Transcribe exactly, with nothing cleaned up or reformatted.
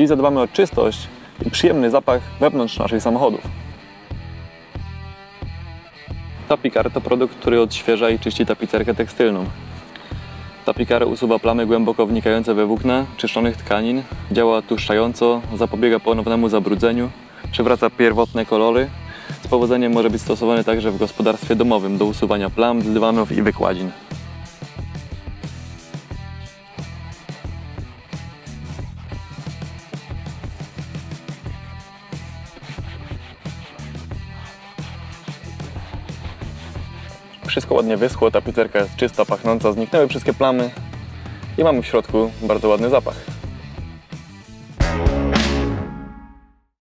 Dziś zadbamy o czystość i przyjemny zapach wewnątrz naszych samochodów. Tapikar to produkt, który odświeża i czyści tapicerkę tekstylną. Tapikar usuwa plamy głęboko wnikające we włókna czyszczonych tkanin, działa odtłuszczająco, zapobiega ponownemu zabrudzeniu, przywraca pierwotne kolory. Z powodzeniem może być stosowany także w gospodarstwie domowym do usuwania plam z dywanów i wykładzin. Wszystko ładnie wyschło, tapicerka jest czysta, pachnąca, zniknęły wszystkie plamy i mamy w środku bardzo ładny zapach.